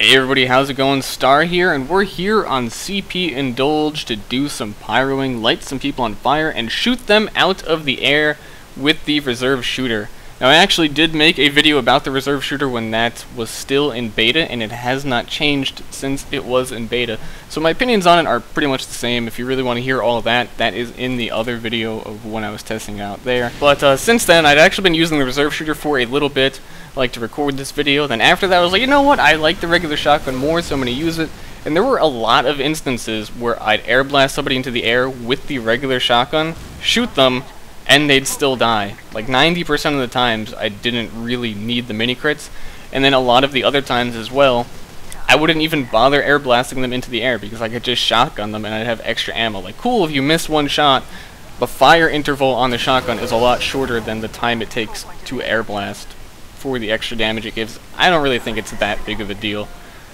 Hey everybody, how's it going? Star here, and we're here on CP Indulge to do some pyroing, light some people on fire, and shoot them out of the air with the reserve shooter. Now I actually did make a video about the reserve shooter when that was still in beta, and it has not changed since it was in beta. So my opinions on it are pretty much the same. If you really want to hear all of that, that is in the other video of when I was testing it out there. But since then, I'd actually been using the reserve shooter for a little bit. Like to record this video. Then after that I was like, you know what, I like the regular shotgun more, so I'm going to use it. And there were a lot of instances where I'd air blast somebody into the air with the regular shotgun, shoot them, and they'd still die. Like 90% of the times I didn't really need the mini crits, and then a lot of the other times as well I wouldn't even bother air blasting them into the air because I could just shotgun them and I'd have extra ammo. Like, cool, if you miss one shot, the fire interval on the shotgun is a lot shorter than the time it takes to air blast for the extra damage it gives. I don't really think it's that big of a deal,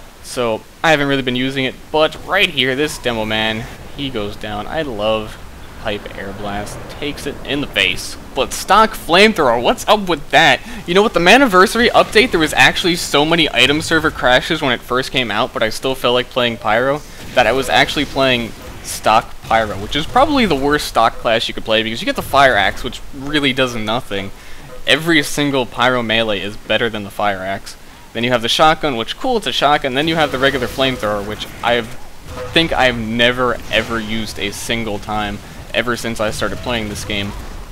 so I haven't really been using it. But right here, this demo man, he goes down. I love pipe air blast, takes it in the face. But stock flamethrower, what's up with that? You know, with the Maniversary update, there was actually so many item server crashes when it first came out, but I still felt like playing pyro, that I was actually playing stock pyro, which is probably the worst stock class you could play because you get the fire axe, which really does nothing. Every single pyro melee is better than the fire axe. Then you have the shotgun, which, cool, it's a shotgun. Then you have the regular flamethrower, which I think I've never ever used a single time ever since I started playing this game.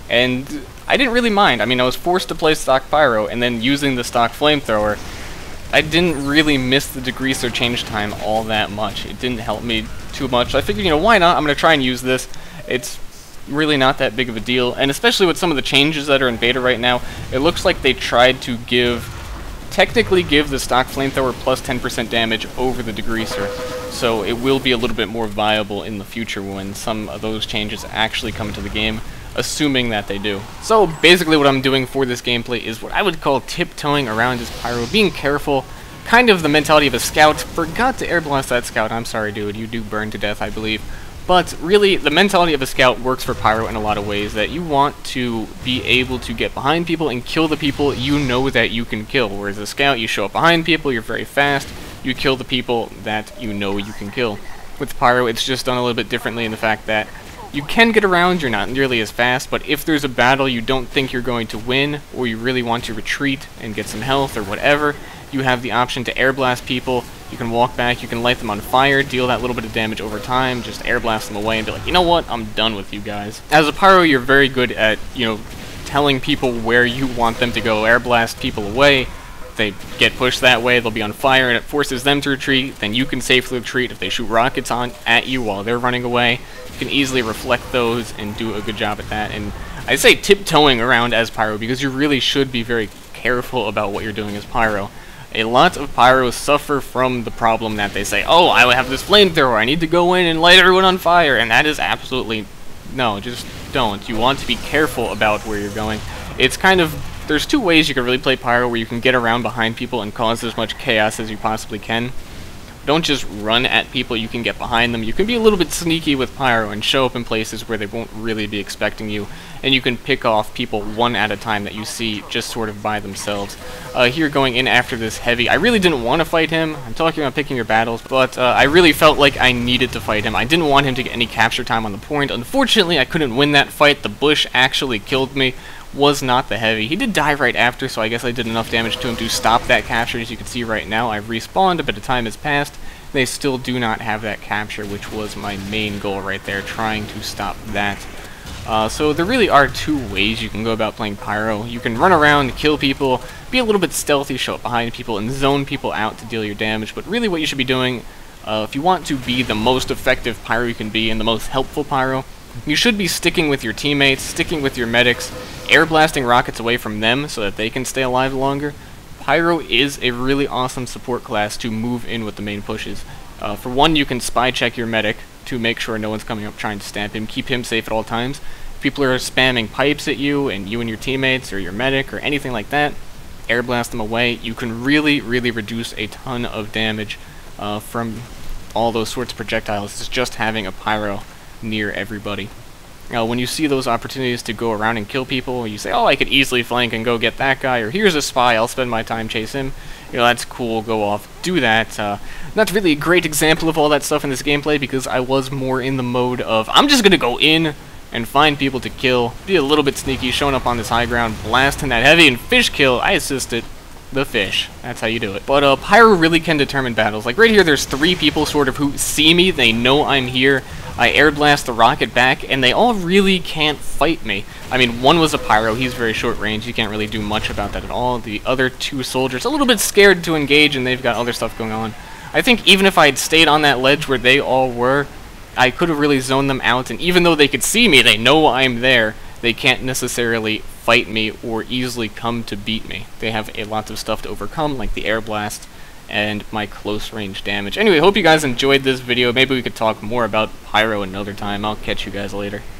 And I didn't really mind. I mean, I was forced to play stock pyro, and then using the stock flamethrower, I didn't really miss the degreaser change time all that much. It didn't help me too much. I figured, you know, why not? I'm going to try and use this. It's really not that big of a deal, and especially with some of the changes that are in beta right now, it looks like they tried to technically give the stock flamethrower plus 10% damage over the degreaser, so it will be a little bit more viable in the future when some of those changes actually come into the game, assuming that they do. So basically what I'm doing for this gameplay is what I would call tiptoeing around this pyro, being careful, kind of the mentality of a scout. Forgot to air blast that scout. I'm sorry, dude, you do burn to death, I believe. But really, the mentality of a scout works for pyro in a lot of ways, that you want to be able to get behind people and kill the people you know that you can kill. Whereas a scout, you show up behind people, you're very fast, you kill the people that you know you can kill. With pyro, it's just done a little bit differently in the fact that you can get around, you're not nearly as fast, but if there's a battle you don't think you're going to win, or you really want to retreat and get some health or whatever, you have the option to air blast people. You can walk back, you can light them on fire, deal that little bit of damage over time, just air blast them away and be like, you know what, I'm done with you guys. As a pyro, you're very good at, you know, telling people where you want them to go. Air blast people away, they get pushed that way, they'll be on fire, and it forces them to retreat. Then you can safely retreat. If they shoot rockets at you while they're running away, you can easily reflect those and do a good job at that. And I say tiptoeing around as pyro because you really should be very careful about what you're doing as pyro. A lot of pyros suffer from the problem that they say, oh, I have this flamethrower, I need to go in and light everyone on fire, and that is absolutely, no, just don't. You want to be careful about where you're going. It's kind of, there's two ways you can really play pyro where you can get around behind people and cause as much chaos as you possibly can. Don't just run at people, you can get behind them. You can be a little bit sneaky with pyro and show up in places where they won't really be expecting you, and you can pick off people one at a time that you see just sort of by themselves. Here going in after this heavy, I really didn't want to fight him. I'm talking about picking your battles, but I really felt like I needed to fight him. I didn't want him to get any capture time on the point. Unfortunately, I couldn't win that fight. The bush actually killed me. Was not the heavy. He did die right after, so I guess I did enough damage to him to stop that capture. As you can see right now, I've respawned, a bit of time has passed. They still do not have that capture, which was my main goal right there, trying to stop that. So there really are two ways you can go about playing pyro. You can run around, kill people, be a little bit stealthy, show up behind people, and zone people out to deal your damage. But really what you should be doing, if you want to be the most effective pyro you can be and the most helpful pyro, you should be sticking with your teammates, sticking with your medics, air blasting rockets away from them so that they can stay alive longer. Pyro is a really awesome support class to move in with the main pushes. For one, you can spy check your medic to make sure no one's coming up trying to stamp him, keep him safe at all times. If people are spamming pipes at you and your teammates or your medic or anything like that, air blast them away. You can really, really reduce a ton of damage from all those sorts of projectiles. It's just having a pyro near everybody. When you see those opportunities to go around and kill people, you say, oh, I could easily flank and go get that guy, or here's a spy, I'll spend my time chase him. You know, that's cool, go off, do that. Not really a great example of all that stuff in this gameplay, because I was more in the mode of, I'm just gonna go in and find people to kill, be a little bit sneaky, showing up on this high ground, blasting that heavy, and fish kill, I assisted the fish. That's how you do it. But Pyro really can determine battles. Like right here, there's 3 people sort of who see me, they know I'm here, I air blast the rocket back, and they all really can't fight me. I mean, one was a Pyro, he's very short range, you can't really do much about that at all. The other 2 soldiers, a little bit scared to engage, and they've got other stuff going on. I think even if I had stayed on that ledge where they all were, I could have really zoned them out, and even though they could see me, they know I'm there, they can't necessarily fight me or easily come to beat me. They have a lot of stuff to overcome, like the air blast and my close range damage. Anyway, hope you guys enjoyed this video. Maybe we could talk more about Pyro another time. I'll catch you guys later.